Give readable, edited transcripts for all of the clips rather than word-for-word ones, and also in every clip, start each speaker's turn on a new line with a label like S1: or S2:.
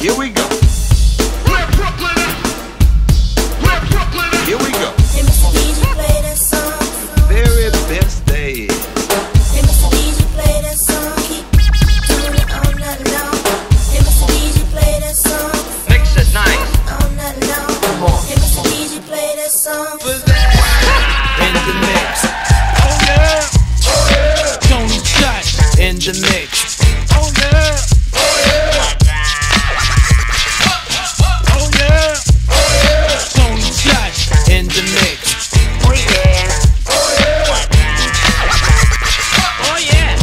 S1: Here we go. We're Brooklyn. We're Brooklyn. Here we go.
S2: Hey, Mr. DJ, play that song.
S1: Very best day.
S2: Hey, Mr. DJ, play that song. Keep doing it all night long. Hey, Mr. DJ, play that song.
S3: Mix it nice.
S2: All night long.
S3: Come on.
S2: Hey, Mr. DJ, play that song.
S3: In the mix. Oh yeah. Oh yeah. Tony Shot in the mix. Oh yeah. Oh yeah. Oh yeah. Oh yeah. Tony Shot in the mix. Oh yeah. Oh yeah. Oh yeah.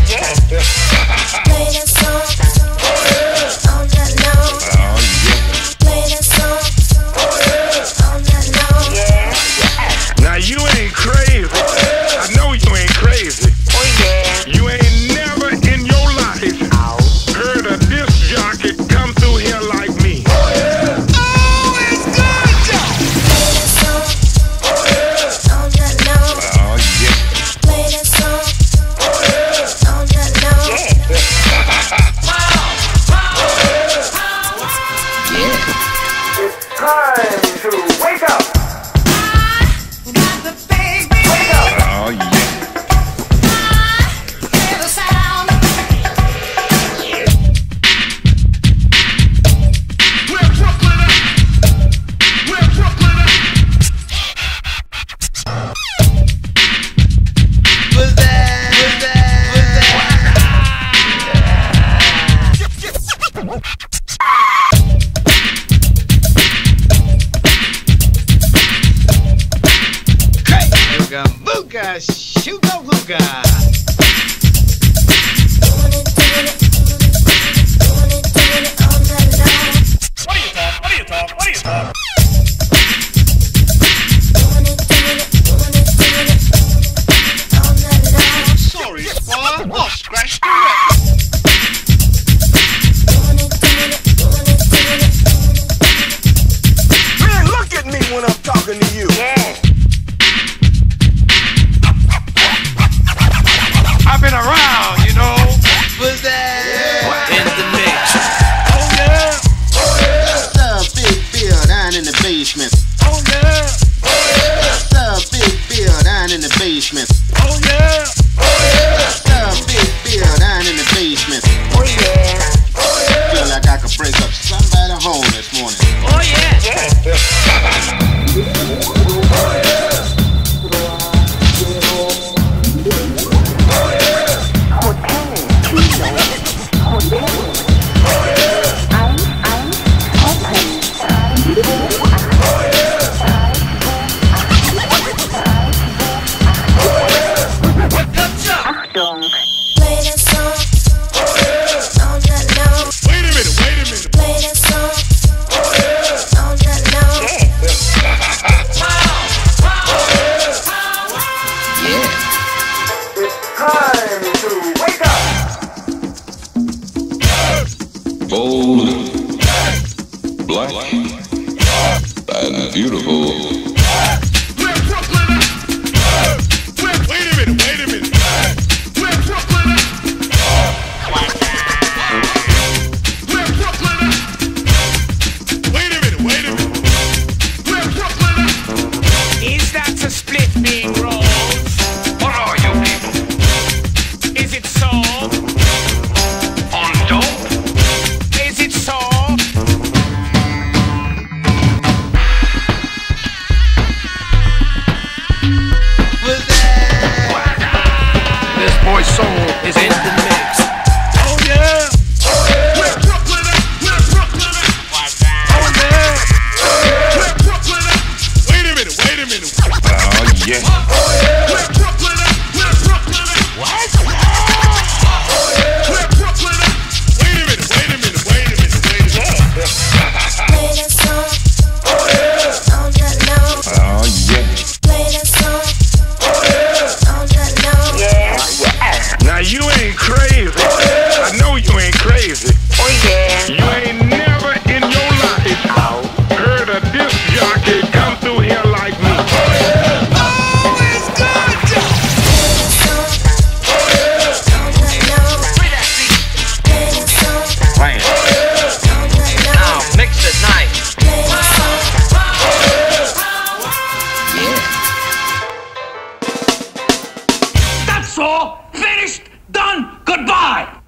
S2: Play that song. All night long. Play that song. All night long.
S4: Now you ain't crazy. I know you ain't crazy. You ain't never in your life heard a disc jockey come through here like me.
S2: Play that song. All night long. Play that song. All night long.
S4: Time to wake up.
S2: Got the baby.
S4: Wake up.
S1: Oh yeah.
S2: Hear the sound.
S1: We're Brooklyn. We're Brooklyn.
S3: What's that? What's that? Hey, Booga, Sugar Booga.
S2: Doing it all night long.
S4: What are you talking? What are you talking? What are you talking?
S2: Doing it all night long.
S3: Sorry, Squire. I'll scratch the record.
S2: Doing it.
S4: Man, look at me when I'm talking to you. I've been around, you know.
S3: What's that? In the mix.
S4: Oh yeah.
S5: What's up, Big Bill down in the basement?
S4: Oh yeah.
S5: What's up, Big Bill down in the basement?
S4: Oh yeah.
S5: What's up, Big Bill down in the basement? Feel like I could break up somebody's home this morning.
S3: Oh yeah.
S2: Play that song. All night long.
S4: Wait a minute.
S2: Play that song. All night long.
S4: Time to wake up.
S6: Bold, black, and beautiful.
S1: We're Brooklyn.
S4: Wait a minute.
S1: We're Brooklyn. We're Brooklyn.
S4: Wait a minute.
S1: We're Brooklyn.
S3: Is that a split being rolled?
S4: What are you people?
S3: Is it so?
S4: On dope?
S3: Is it so? What's that?
S4: This boy's soul is
S3: In the mix.
S4: Oh yeah.
S1: We're Brooklyn. We're Brooklyn.
S4: Oh yeah.
S1: We're Brooklyn.
S4: Wait a minute.
S6: Oh yeah.
S1: We're Brooklyn. We're Brooklyn.
S3: What?
S1: We're Brooklyn.
S4: Wait a minute.
S2: Play that song. All night long.
S6: Oh yeah.
S2: Play that song. All night long.
S4: Now you ain't crazy. I know you ain't crazy. You ain't never in your life heard a disc jockey come through here like me.
S7: all. Finished, done, goodbye.